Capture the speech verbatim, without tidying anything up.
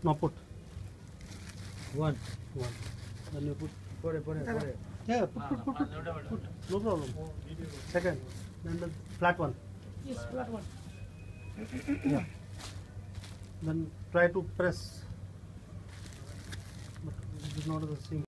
No, put. One. One. Then you put. Put it, put it, put it. Yeah, put, put, put, put, put. No problem. Second. Then the flat one. Yes, flat one. Yeah. Then try to press. But it is not the same.